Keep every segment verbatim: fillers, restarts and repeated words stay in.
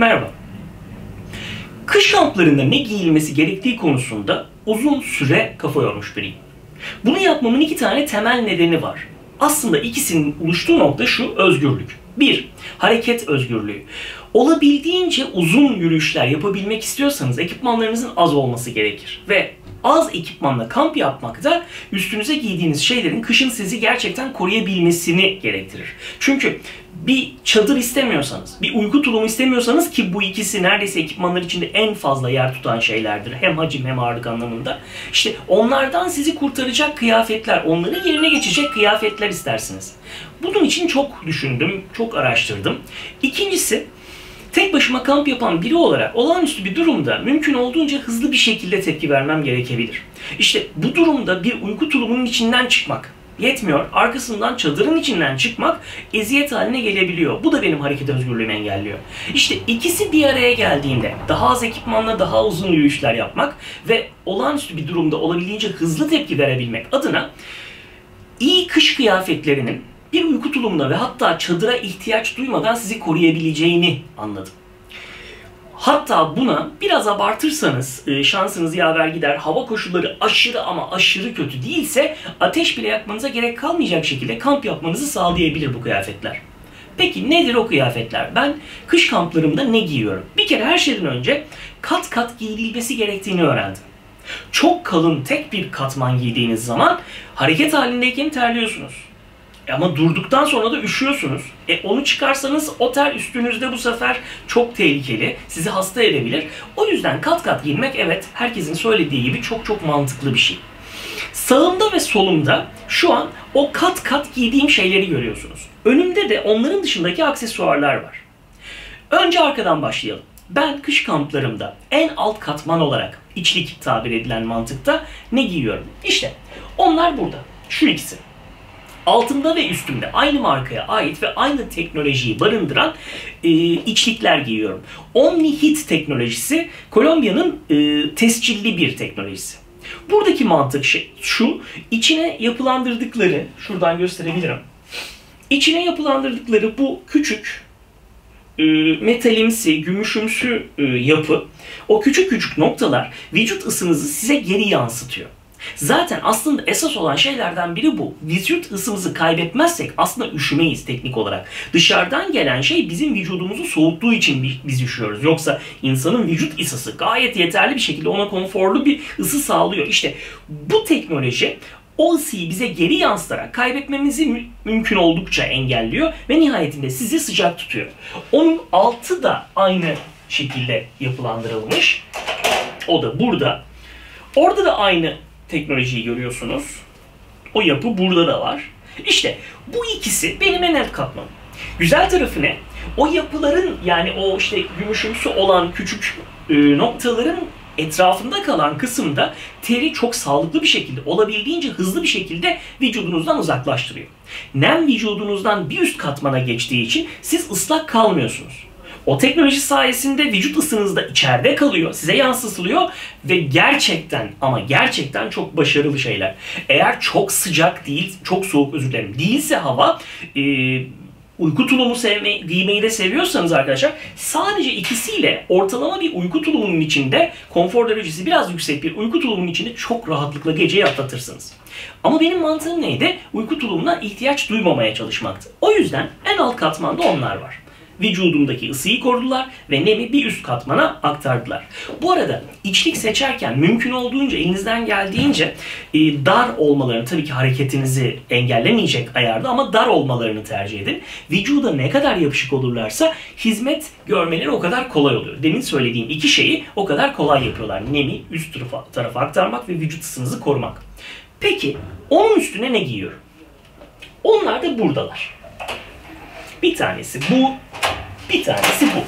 Merhaba. Kış kamplarında ne giyilmesi gerektiği konusunda uzun süre kafa yormuş biriyim. Bunu yapmamın iki tane temel nedeni var. Aslında ikisinin buluştuğu nokta şu: özgürlük. Bir, hareket özgürlüğü. Olabildiğince uzun yürüyüşler yapabilmek istiyorsanız ekipmanlarınızın az olması gerekir. Ve az ekipmanla kamp yapmak da üstünüze giydiğiniz şeylerin kışın sizi gerçekten koruyabilmesini gerektirir. Çünkü bir çadır istemiyorsanız, bir uyku tulumu istemiyorsanız, ki bu ikisi neredeyse ekipmanlar içinde en fazla yer tutan şeylerdir. Hem hacim hem ağırlık anlamında. İşte onlardan sizi kurtaracak kıyafetler, onların yerine geçecek kıyafetler istersiniz. Bunun için çok düşündüm, çok araştırdım. İkincisi, tek başıma kamp yapan biri olarak olağanüstü bir durumda mümkün olduğunca hızlı bir şekilde tepki vermem gerekebilir. İşte bu durumda bir uyku tulumunun içinden çıkmak yetmiyor, arkasından çadırın içinden çıkmak eziyet haline gelebiliyor. Bu da benim hareket özgürlüğümü engelliyor. İşte ikisi bir araya geldiğinde daha az ekipmanla daha uzun yürüyüşler yapmak ve olağanüstü bir durumda olabildiğince hızlı tepki verebilmek adına iyi kış kıyafetlerinin bir uyku tulumuna ve hatta çadıra ihtiyaç duymadan sizi koruyabileceğini anladım. Hatta buna biraz abartırsanız şansınız yaver gider, hava koşulları aşırı ama aşırı kötü değilse ateş bile yakmanıza gerek kalmayacak şekilde kamp yapmanızı sağlayabilir bu kıyafetler. Peki nedir o kıyafetler? Ben kış kamplarımda ne giyiyorum? Bir kere her şeyden önce kat kat giyilmesi gerektiğini öğrendim. Çok kalın tek bir katman giydiğiniz zaman hareket halindeyken terliyorsunuz. Ama durduktan sonra da üşüyorsunuz. E onu çıkarsanız o ter üstünüzde bu sefer çok tehlikeli. Sizi hasta edebilir. O yüzden kat kat giyinmek, evet, herkesin söylediği gibi çok çok mantıklı bir şey. Sağımda ve solumda şu an o kat kat giydiğim şeyleri görüyorsunuz. Önümde de onların dışındaki aksesuarlar var. Önce arkadan başlayalım. Ben kış kamplarımda en alt katman olarak içlik tabir edilen mantıkta ne giyiyorum? İşte onlar burada. Şu ikisi. Altımda ve üstümde aynı markaya ait ve aynı teknolojiyi barındıran e, içlikler giyiyorum. Omni-Heat teknolojisi Kolombiya'nın e, tescilli bir teknolojisi. Buradaki mantık şey, şu: içine yapılandırdıkları, şuradan gösterebilirim. İçine yapılandırdıkları bu küçük e, metalimsi, gümüşümsü e, yapı, o küçük küçük noktalar vücut ısınızı size geri yansıtıyor. Zaten aslında esas olan şeylerden biri bu. Vücut ısımızı kaybetmezsek aslında üşümeyiz teknik olarak. Dışarıdan gelen şey bizim vücudumuzu soğuttuğu için biz üşüyoruz. Yoksa insanın vücut ısısı gayet yeterli bir şekilde ona konforlu bir ısı sağlıyor. İşte bu teknoloji o ısıyı bize geri yansıtarak kaybetmemizi mü mümkün oldukça engelliyor ve nihayetinde sizi sıcak tutuyor. Onun altı da aynı şekilde yapılandırılmış. O da burada. Orada da aynı teknolojiyi görüyorsunuz. O yapı burada da var. İşte bu ikisi benim en alt katmanım. Güzel tarafı ne? O yapıların, yani o işte gümüşümsü olan küçük e, noktaların etrafında kalan kısımda teri çok sağlıklı bir şekilde, olabildiğince hızlı bir şekilde vücudunuzdan uzaklaştırıyor. Nem vücudunuzdan bir üst katmana geçtiği için siz ıslak kalmıyorsunuz. O teknoloji sayesinde vücut ısınız da içeride kalıyor, size yansıtılıyor ve gerçekten ama gerçekten çok başarılı şeyler. Eğer çok sıcak değil, çok soğuk özür dilerim, değilse hava, e, uyku tulumu sevmeyi, giymeyi de seviyorsanız arkadaşlar, sadece ikisiyle ortalama bir uyku tulumunun içinde, konfor derecesi biraz yüksek bir uyku tulumunun içinde çok rahatlıkla geceyi atlatırsınız. Ama benim mantığım neydi? Uyku tulumuna ihtiyaç duymamaya çalışmaktı. O yüzden en alt katmanda onlar var. Vücudumdaki ısıyı korudular ve nemi bir üst katmana aktardılar. Bu arada içlik seçerken mümkün olduğunca, elinizden geldiğince e, dar olmalarını, tabii ki hareketinizi engellemeyecek ayarda ama dar olmalarını tercih edin. Vücuda ne kadar yapışık olurlarsa hizmet görmeleri o kadar kolay oluyor. Demin söylediğim iki şeyi o kadar kolay yapıyorlar. Nemi üst tarafa, tarafa aktarmak ve vücut ısınızı korumak. Peki onun üstüne ne giyiyorum? Onlar da buradalar. Bir tanesi bu. Bir tanesi bu.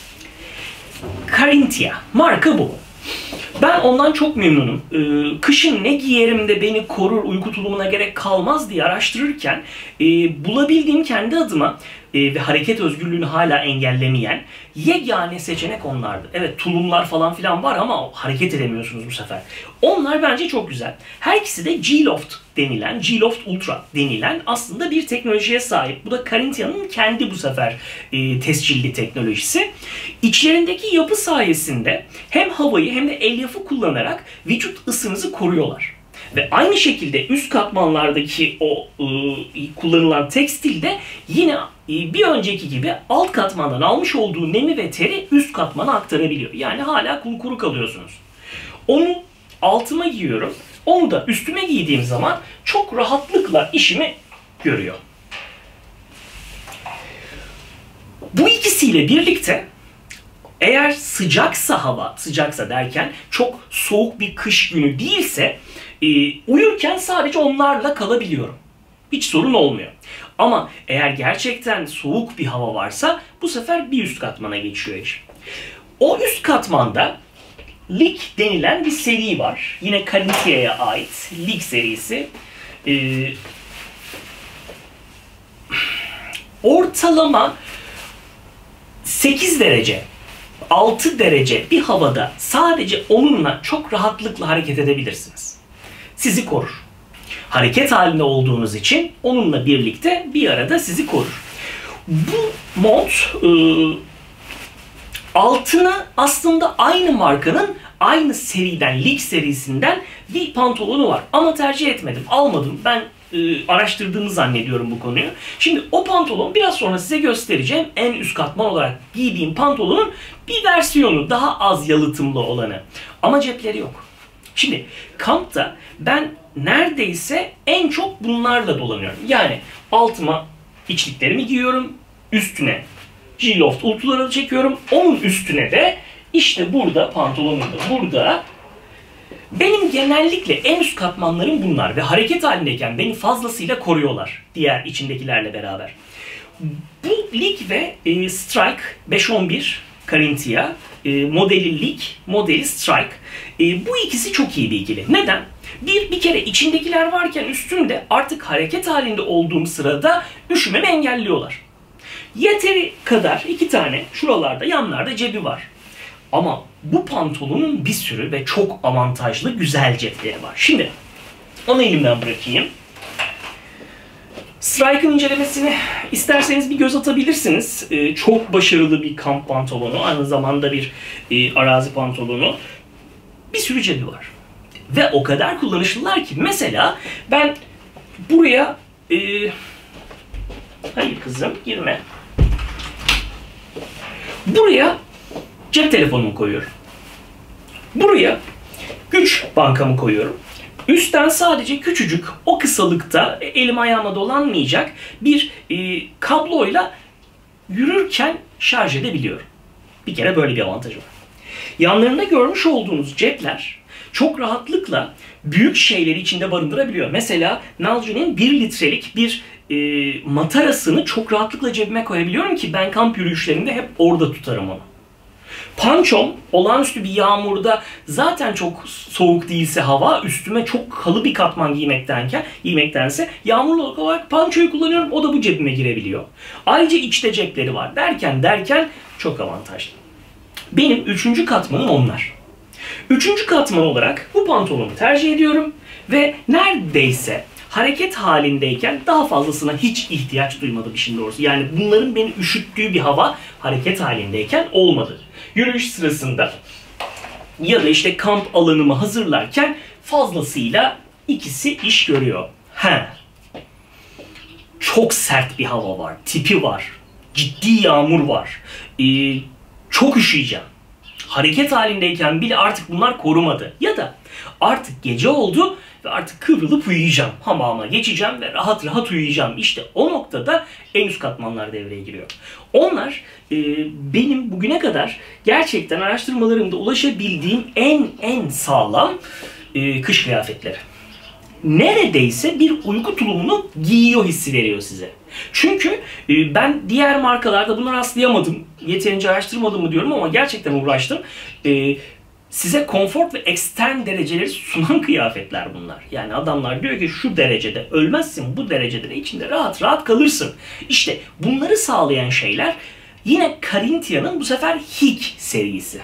Carinthia. Marka bu. Ben ondan çok memnunum. Ee, kışın ne giyerim de beni korur, uyku tulumuna gerek kalmaz diye araştırırken e, bulabildiğim kendi adıma e, ve hareket özgürlüğünü hala engellemeyen yegane seçenek onlardı. Evet, tulumlar falan filan var ama hareket edemiyorsunuz bu sefer. Onlar bence çok güzel. Her ikisi de G-Loft denilen, G-Loft Ultra denilen aslında bir teknolojiye sahip. Bu da Carinthia'nın kendi bu sefer e, tescilli teknolojisi. İçlerindeki yapı sayesinde hem havayı hem de elyafı kullanarak vücut ısınızı koruyorlar. Ve aynı şekilde üst katmanlardaki o e, kullanılan tekstilde yine e, bir önceki gibi alt katmandan almış olduğu nemi ve teri üst katmana aktarabiliyor. Yani hala kuru kuru kalıyorsunuz. Onu altıma giyiyorum. Onu da üstüme giydiğim zaman çok rahatlıkla işimi görüyor. Bu ikisiyle birlikte eğer sıcaksa hava, sıcaksa derken çok soğuk bir kış günü değilse e, uyurken sadece onlarla kalabiliyorum. Hiç sorun olmuyor. Ama eğer gerçekten soğuk bir hava varsa bu sefer bir üst katmana geçiyor iş. O üst katmanda Lig denilen bir seri var. Yine Carinthia'ya ait Lig serisi. Ee, ortalama sekiz derece, altı derece bir havada sadece onunla çok rahatlıkla hareket edebilirsiniz. Sizi korur. Hareket halinde olduğunuz için onunla birlikte bir arada sizi korur. Bu mont e, altına aslında aynı markanın aynı seriden, Lig serisinden bir pantolonu var. Ama tercih etmedim, almadım. Ben e, araştırdığımı zannediyorum bu konuyu. Şimdi o pantolon biraz sonra size göstereceğim. En üst katman olarak giydiğim pantolonun bir versiyonu, daha az yalıtımlı olanı. Ama cepleri yok. Şimdi kampta ben neredeyse en çok bunlarla dolanıyorum. Yani altıma içliklerimi giyiyorum, üstüne G-Loft Ultra'ları çekiyorum. Onun üstüne de işte burada, pantolonum da burada. Benim genellikle en üst katmanlarım bunlar ve hareket halindeyken beni fazlasıyla koruyorlar diğer içindekilerle beraber. Bu Lig ve e, Strike beş on bir Carinthia e, modeli Lig, modeli Strike. E, bu ikisi çok iyi bir ikili. Neden? Bir, bir kere içindekiler varken üstümde artık hareket halinde olduğum sırada üşümemi engelliyorlar. Yeteri kadar iki tane şuralarda, yanlarda cebi var. Ama bu pantolonun bir sürü ve çok avantajlı güzel cepleri var. Şimdi onu elimden bırakayım. Strike'ın incelemesini isterseniz bir göz atabilirsiniz. Ee, çok başarılı bir kamp pantolonu, aynı zamanda bir e, arazi pantolonu. Bir sürü cebi var. Ve o kadar kullanışlılar ki mesela ben buraya e, hayır kızım girme. Buraya cep telefonumu koyuyorum. Buraya güç bankamı koyuyorum. Üstten sadece küçücük o kısalıkta elim ayağıma dolanmayacak bir e, kabloyla yürürken şarj edebiliyorum. Bir kere böyle bir avantajı var. Yanlarında görmüş olduğunuz cepler çok rahatlıkla büyük şeyleri içinde barındırabiliyor. Mesela Nalgene bir litrelik bir e, matarasını çok rahatlıkla cebime koyabiliyorum ki ben kamp yürüyüşlerinde hep orada tutarım onu. Pançom, olağanüstü bir yağmurda zaten çok soğuk değilse hava, üstüme çok kalı bir katman giymektenken, giymektense yağmurlu olarak pançoyu kullanıyorum, o da bu cebime girebiliyor. Ayrıca içte cepleri var derken derken çok avantajlı. Benim üçüncü katmanım onlar. Üçüncü katman olarak bu pantolonu tercih ediyorum ve neredeyse hareket halindeyken daha fazlasına hiç ihtiyaç duymadım işin doğrusu. Yani bunların beni üşüttüğü bir hava hareket halindeyken olmadı. Yürüyüş sırasında ya da işte kamp alanımı hazırlarken fazlasıyla ikisi iş görüyor. He. Çok sert bir hava var, tipi var, ciddi yağmur var, ee, çok üşüyeceğim. Hareket halindeyken bile artık bunlar korumadı. Ya da artık gece oldu ve artık kıvrılıp uyuyacağım. Hamama geçeceğim ve rahat rahat uyuyacağım. İşte o noktada en üst katmanlar devreye giriyor. Onlar e, benim bugüne kadar gerçekten araştırmalarımda ulaşabildiğim en en sağlam e, kış kıyafetleri. Neredeyse bir uyku tulumunu giyiyor hissi veriyor size. Çünkü e, ben diğer markalarda buna rastlayamadım. Yeterince araştırmadım mı diyorum ama gerçekten uğraştım. E, size konfor ve ekstern dereceleri sunan kıyafetler bunlar. Yani adamlar diyor ki şu derecede ölmezsin, bu derecede de içinde rahat rahat kalırsın. İşte bunları sağlayan şeyler yine Carinthia'nın bu sefer Hig serisi.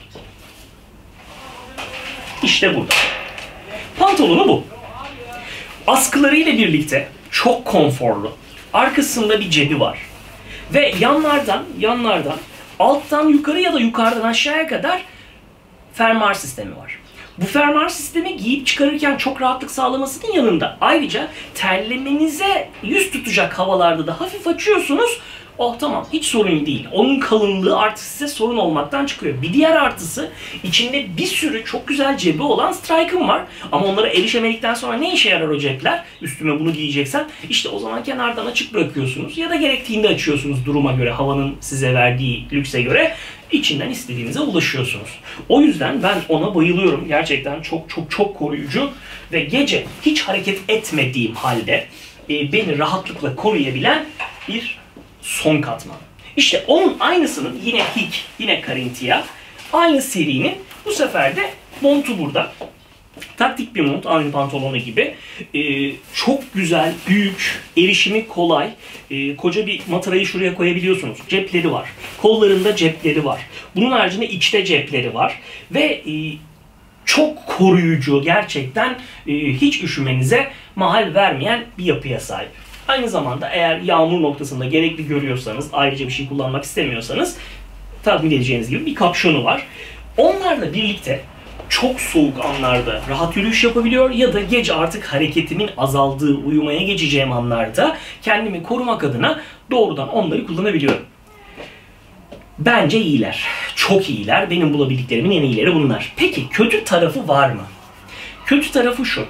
İşte burada. Pantolonu bu. Askıları ile birlikte çok konforlu. Arkasında bir cebi var. Ve yanlardan, yanlardan alttan yukarı ya da yukarıdan aşağıya kadar fermuar sistemi var. Bu fermuar sistemi giyip çıkarırken çok rahatlık sağlamasının yanında ayrıca terlemenize yüz tutacak havalarda da hafif açıyorsunuz. Oh tamam, hiç sorun değil. Onun kalınlığı artık size sorun olmaktan çıkıyor. Bir diğer artısı, içinde bir sürü çok güzel cebi olan Strike'ım var. Ama onlara erişemedikten sonra ne işe yarar o cepler? Üstüme bunu giyeceksem işte o zaman kenardan açık bırakıyorsunuz ya da gerektiğinde açıyorsunuz duruma göre, havanın size verdiği lükse göre. İçinden istediğinize ulaşıyorsunuz. O yüzden ben ona bayılıyorum. Gerçekten çok çok çok koruyucu ve gece hiç hareket etmediğim halde e, beni rahatlıkla koruyabilen bir son katman. İşte onun aynısının yine Hig, yine Carinthia, aynı serinin bu sefer de montu burada. Taktik bir mont, aynı pantolonu gibi. Ee, çok güzel, büyük, erişimi kolay. Ee, koca bir matarayı şuraya koyabiliyorsunuz. Cepleri var. Kollarında cepleri var. Bunun haricinde içte cepleri var. Ve e, çok koruyucu, gerçekten e, hiç üşümenize mahal vermeyen bir yapıya sahip. Aynı zamanda eğer yağmur noktasında gerekli görüyorsanız, ayrıca bir şey kullanmak istemiyorsanız tahmin edeceğiniz gibi bir kapşonu var. Onlarla birlikte çok soğuk anlarda rahat yürüyüş yapabiliyor ya da gece artık hareketimin azaldığı, uyumaya geçeceğim anlarda kendimi korumak adına doğrudan onları kullanabiliyorum. Bence iyiler. Çok iyiler. Benim bulabildiklerimin en iyileri bunlar. Peki kötü tarafı var mı? Kötü tarafı şu.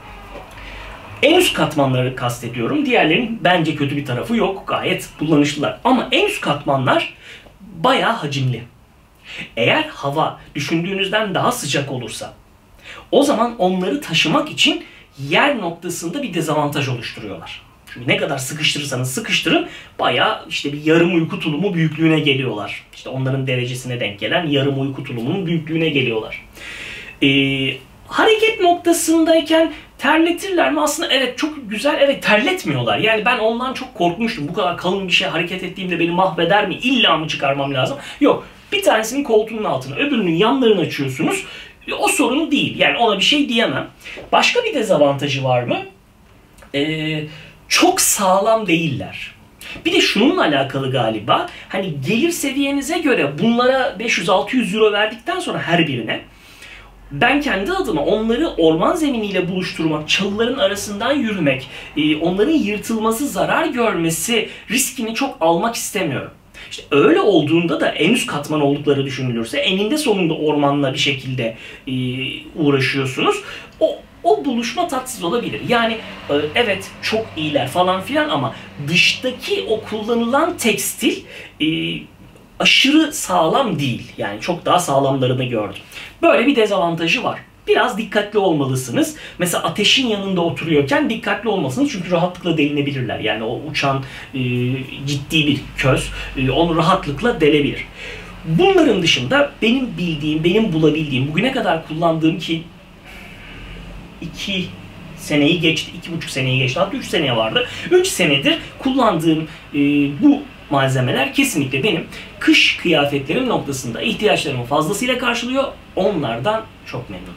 En üst katmanları kastediyorum. Diğerlerinin bence kötü bir tarafı yok. Gayet kullanışlılar. Ama en üst katmanlar bayağı hacimli. Eğer hava düşündüğünüzden daha sıcak olursa o zaman onları taşımak için yer noktasında bir dezavantaj oluşturuyorlar. Çünkü ne kadar sıkıştırırsanız sıkıştırın bayağı işte bir yarım uyku tulumu büyüklüğüne geliyorlar. İşte onların derecesine denk gelen yarım uyku tulumunun büyüklüğüne geliyorlar. Ee, hareket noktasındayken terletirler mi? Aslında evet, çok güzel, evet, terletmiyorlar. Yani ben ondan çok korkmuştum. Bu kadar kalın bir şey hareket ettiğimde beni mahveder mi? İlla mı çıkarmam lazım? Yok. Bir tanesinin koltuğunun altına, öbürünün yanlarını açıyorsunuz. O sorun değil. Yani ona bir şey diyemem. Başka bir dezavantajı var mı? Ee, çok sağlam değiller. Bir de şununla alakalı galiba. Hani gelir seviyenize göre bunlara beş yüz altı yüz euro verdikten sonra her birine ben kendi adıma onları orman zeminiyle buluşturmak, çalıların arasından yürümek, onların yırtılması, zarar görmesi riskini çok almak istemiyorum. İşte öyle olduğunda da en üst katman oldukları düşünülürse eninde sonunda ormanla bir şekilde e, uğraşıyorsunuz. O, o buluşma tatsız olabilir. Yani e, evet çok iyiler falan filan ama dıştaki o kullanılan tekstil e, aşırı sağlam değil. Yani çok daha sağlamlarını gördüm. Böyle bir dezavantajı var. Biraz dikkatli olmalısınız. Mesela ateşin yanında oturuyorken dikkatli olmalısınız. Çünkü rahatlıkla delinebilirler. Yani o uçan e, ciddi bir köz e, onu rahatlıkla delebilir. Bunların dışında benim bildiğim, benim bulabildiğim, bugüne kadar kullandığım ki iki seneyi geçti, iki buçuk seneyi geçti, hatta üç seneye vardı. Üç senedir kullandığım e, bu malzemeler kesinlikle benim kış kıyafetlerim noktasında ihtiyaçlarımı fazlasıyla karşılıyor. Onlardan çok memnunum.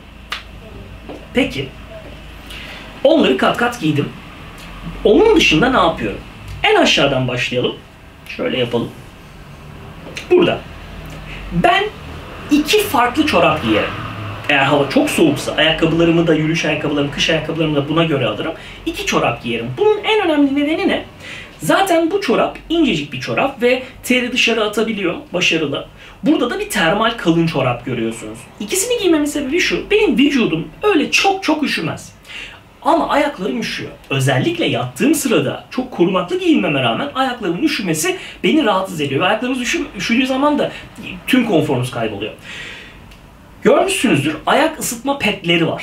Peki, onları kat kat giydim. Onun dışında ne yapıyorum? En aşağıdan başlayalım. Şöyle yapalım. Burada. Ben iki farklı çorap giyerim. Eğer hava çok soğuksa ayakkabılarımı da, yürüyüş ayakkabılarımı, kış ayakkabılarımı da buna göre alırım. İki çorap giyerim. Bunun en önemli nedeni ne? Zaten bu çorap incecik bir çorap ve teri dışarı atabiliyor. Başarılı. Burada da bir termal kalın çorap görüyorsunuz. İkisini giymemin sebebi şu. Benim vücudum öyle çok çok üşümez. Ama ayaklarım üşüyor. Özellikle yattığım sırada çok korunaklı giyinmeme rağmen ayaklarımın üşümesi beni rahatsız ediyor. Ve ayaklarımız üşü, üşüdüğü zaman da tüm konforunuz kayboluyor. Görmüşsünüzdür, ayak ısıtma petleri var.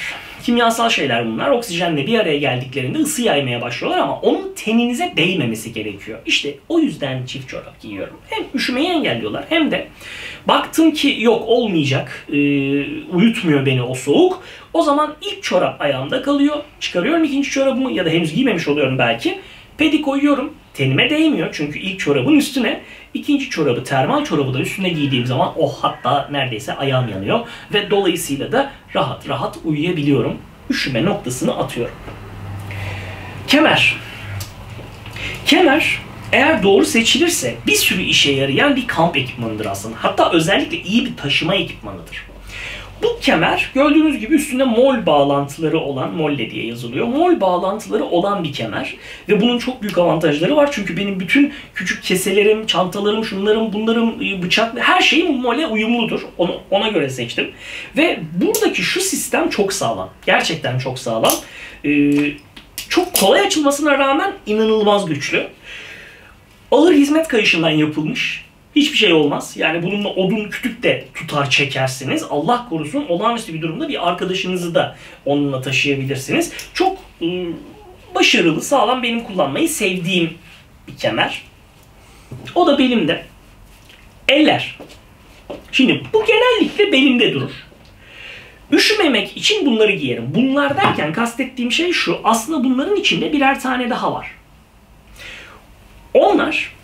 Kimyasal şeyler bunlar. Oksijenle bir araya geldiklerinde ısı yaymaya başlıyorlar ama onun teninize değmemesi gerekiyor. İşte o yüzden çift çorap giyiyorum. Hem üşümeyi engelliyorlar hem de baktım ki yok olmayacak, e, uyutmuyor beni o soğuk. O zaman ilk çorap ayağımda kalıyor. Çıkarıyorum ikinci çorabımı ya da henüz giymemiş oluyorum belki. Pedi koyuyorum. Tenime değmiyor çünkü ilk çorabın üstüne. İkinci çorabı, termal çorabı da üstüne giydiğim zaman oh hatta neredeyse ayağım yanıyor. Ve dolayısıyla da rahat rahat uyuyabiliyorum. Üşüme noktasını atıyorum. Kemer. Kemer eğer doğru seçilirse bir sürü işe yarayan bir kamp ekipmanıdır aslında. Hatta özellikle iyi bir taşıma ekipmanıdır. Bu kemer gördüğünüz gibi üstünde mol bağlantıları olan, molle diye yazılıyor. Mol bağlantıları olan bir kemer. Ve bunun çok büyük avantajları var. Çünkü benim bütün küçük keselerim, çantalarım, şunlarım, bunlarım, bıçak, her şeyim mole uyumludur. Onu, ona göre seçtim. Ve buradaki şu sistem çok sağlam. Gerçekten çok sağlam. Ee, çok kolay açılmasına rağmen inanılmaz güçlü. Ağır hizmet kayışından yapılmış. Hiçbir şey olmaz. Yani bununla odun kütük de tutar çekersiniz. Allah korusun olağanüstü bir durumda bir arkadaşınızı da onunla taşıyabilirsiniz. Çok ıı, başarılı, sağlam, benim kullanmayı sevdiğim bir kemer. O da belimde. Eller. Şimdi bu genellikle belimde durur. Üşümemek için bunları giyerim. Bunlar derken kastettiğim şey şu. Aslında bunların içinde birer tane daha var. Onlar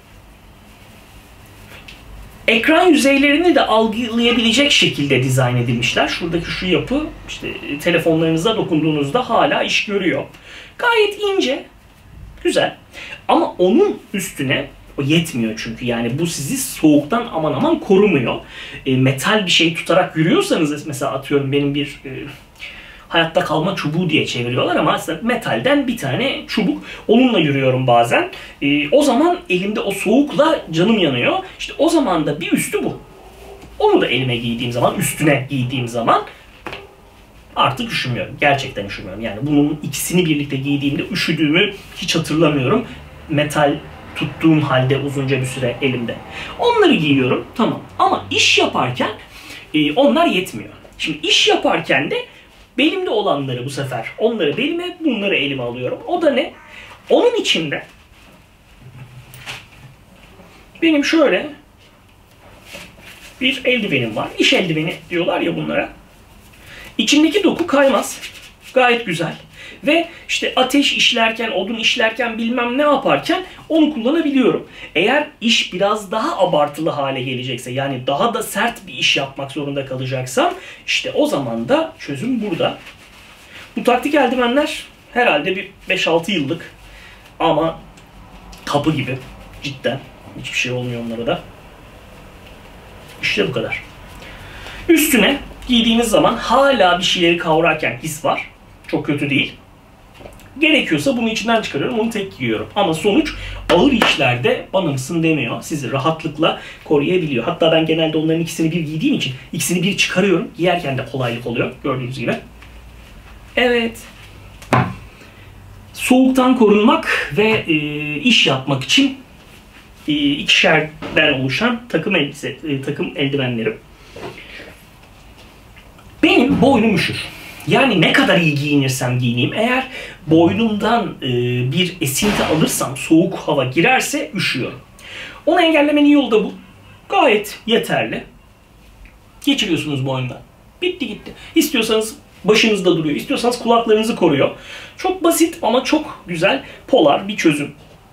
ekran yüzeylerini de algılayabilecek şekilde dizayn edilmişler. Şuradaki şu yapı işte telefonlarınıza dokunduğunuzda hala iş görüyor. Gayet ince, güzel. Ama onun üstüne o yetmiyor çünkü yani bu sizi soğuktan aman aman korumuyor. E, metal bir şey tutarak yürüyorsanız mesela atıyorum benim bir e, hayatta kalma çubuğu diye çeviriyorlar ama aslında metalden bir tane çubuk. Onunla yürüyorum bazen. Ee, o zaman elimde o soğukla canım yanıyor. İşte o zaman da bir üstü bu. Onu da elime giydiğim zaman, üstüne giydiğim zaman artık üşümüyorum. Gerçekten üşümüyorum. Yani bunun ikisini birlikte giydiğimde üşüdüğümü hiç hatırlamıyorum. Metal tuttuğum halde uzunca bir süre elimde. Onları giyiyorum. Tamam. Ama iş yaparken e, onlar yetmiyor. Şimdi iş yaparken de belimde olanları bu sefer onları belime, bunları elime alıyorum. O da ne? Onun içinde benim şöyle bir eldivenim var. İş eldiveni diyorlar ya bunlara. İçindeki doku kaymaz. Gayet güzel. Ve işte ateş işlerken, odun işlerken bilmem ne yaparken onu kullanabiliyorum. Eğer iş biraz daha abartılı hale gelecekse yani daha da sert bir iş yapmak zorunda kalacaksam işte o zaman da çözüm burada. Bu taktik eldivenler herhalde bir beş altı yıllık ama kapı gibi cidden hiçbir şey olmuyor onlara da. İşte bu kadar. Üstüne giydiğiniz zaman hala bir şeyleri kavrarken his var. Çok kötü değil. Gerekiyorsa bunu içinden çıkarıyorum, onu tek giyiyorum. Ama sonuç ağır işlerde bana mısın demiyor. Sizi rahatlıkla koruyabiliyor. Hatta ben genelde onların ikisini bir giydiğim için ikisini bir çıkarıyorum. Giyerken de kolaylık oluyor gördüğünüz gibi. Evet. Soğuktan korunmak ve e, iş yapmak için e, ikişerden oluşan takım elbise, e, takım eldivenlerim. Benim boynum üşür. Yani ne kadar iyi giyinirsem giyineyim, eğer boynumdan e, bir esinti alırsam, soğuk hava girerse üşüyorum. Onu engellemenin yolu da bu. Gayet yeterli. Geçiriyorsunuz boynundan. Bitti gitti. İstiyorsanız başınızda duruyor, istiyorsanız kulaklarınızı koruyor. Çok basit ama çok güzel, polar bir çözüm.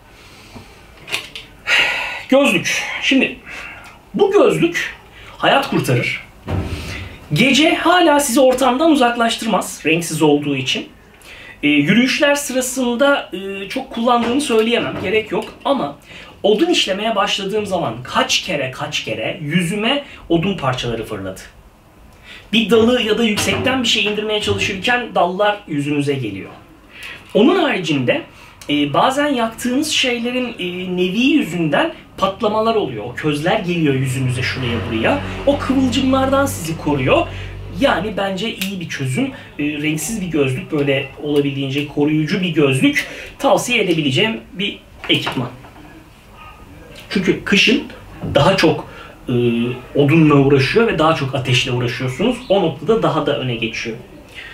Gözlük. Şimdi bu gözlük hayat kurtarır. Gece hala sizi ortamdan uzaklaştırmaz, renksiz olduğu için. E, yürüyüşler sırasında e, çok kullandığımı söyleyemem, gerek yok. Ama odun işlemeye başladığım zaman kaç kere kaç kere yüzüme odun parçaları fırladı. Bir dalı ya da yüksekten bir şey indirmeye çalışırken dallar yüzünüze geliyor. Onun haricinde e, bazen yaktığınız şeylerin e, nevi yüzünden patlamalar oluyor. O közler geliyor yüzünüze şuraya buraya. O kıvılcımlardan sizi koruyor. Yani bence iyi bir çözüm. E, renksiz bir gözlük, böyle olabildiğince koruyucu bir gözlük tavsiye edebileceğim bir ekipman. Çünkü kışın daha çok e, odunla uğraşıyor ve daha çok ateşle uğraşıyorsunuz. O noktada daha da öne geçiyor.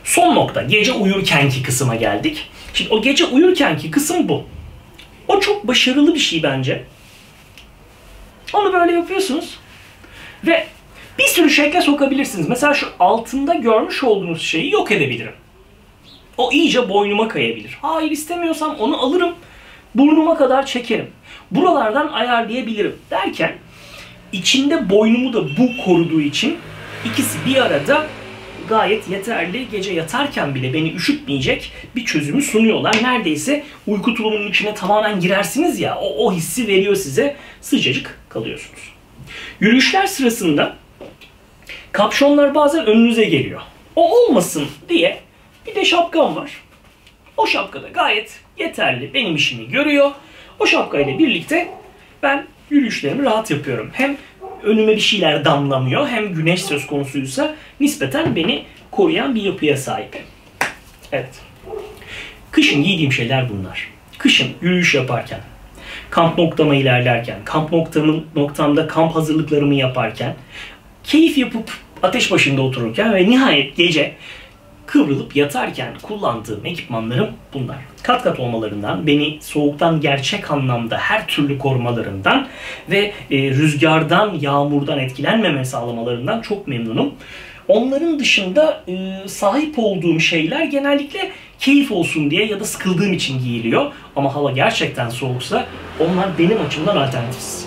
Son nokta, gece uyurkenki kısma geldik. Şimdi o gece uyurkenki kısım bu. O çok başarılı bir şey bence. Onu böyle yapıyorsunuz ve bir sürü şekle sokabilirsiniz. Mesela şu altında görmüş olduğunuz şeyi yok edebilirim. O iyice boynuma kayabilir. Hayır, istemiyorsam onu alırım, burnuma kadar çekerim. Buralardan ayarlayabilirim derken içinde boynumu da bu koruduğu için ikisi bir arada gayet yeterli. Gece yatarken bile beni üşütmeyecek bir çözümü sunuyorlar. Neredeyse uyku tulumunun içine tamamen girersiniz ya, o, o hissi veriyor size. Sıcacık kalıyorsunuz. Yürüyüşler sırasında kapşonlar bazen önünüze geliyor. O olmasın diye bir de şapkam var. O şapka da gayet yeterli. Benim işimi görüyor. O şapkayla birlikte ben yürüyüşlerimi rahat yapıyorum. Hem önüme bir şeyler damlamıyor, hem güneş söz konusuysa nispeten beni koruyan bir yapıya sahip. Evet. Kışın giydiğim şeyler bunlar. Kışın yürüyüş yaparken, kamp noktama ilerlerken, kamp noktamın, noktamda kamp hazırlıklarımı yaparken, keyif yapıp ateş başında otururken ve nihayet gece kıvrılıp yatarken kullandığım ekipmanlarım bunlar. Kat kat olmalarından, beni soğuktan gerçek anlamda her türlü korumalarından ve e, rüzgardan, yağmurdan etkilenmeme sağlamalarından çok memnunum. Onların dışında e, sahip olduğum şeyler genellikle keyif olsun diye ya da sıkıldığım için giyiliyor. Ama hava gerçekten soğuksa onlar benim açımdan alternatifsiz.